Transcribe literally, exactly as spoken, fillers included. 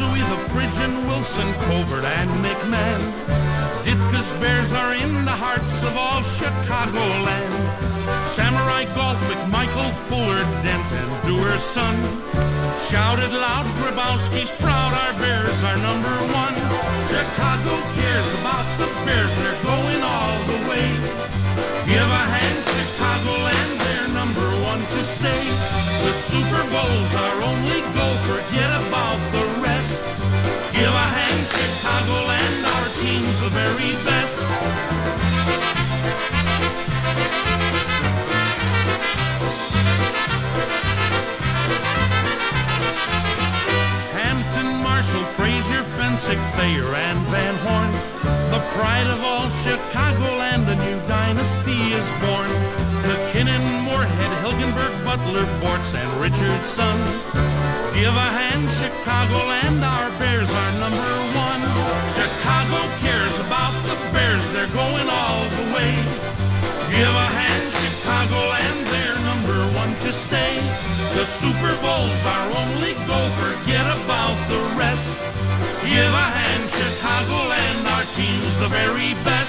Suey, the Phrygian, Wilson, Covert, and McMahon. Ditka's Bears are in the hearts of all Chicagoland. Samurai Galt, McMichael, Fuller, Dent, and Dewar's son shouted loud, Grabowski's proud, our Bears are number one. Chicago cares about the Bears, they're going all the way. Give a hand, Chicagoland, they're number one to stay. The Super Bowl's our only goal, forget about the rest. Give a hand, Chicagoland, our team's the very best. Marshall, Frazier, Fensick, Thayer, and Van Horn. The pride of all Chicagoland, a new dynasty is born. McKinnon, Moorhead, Hilgenberg, Butler, Bortz, and Richardson. Give a hand, Chicagoland, our Bears are number one. Chicago cares about the Bears, they're going all the way. Give a hand, Chicagoland, they're number one to stay. The Super Bowl's our only goal, forget about the rest. Give a hand, Chicagoland, our team's the very best.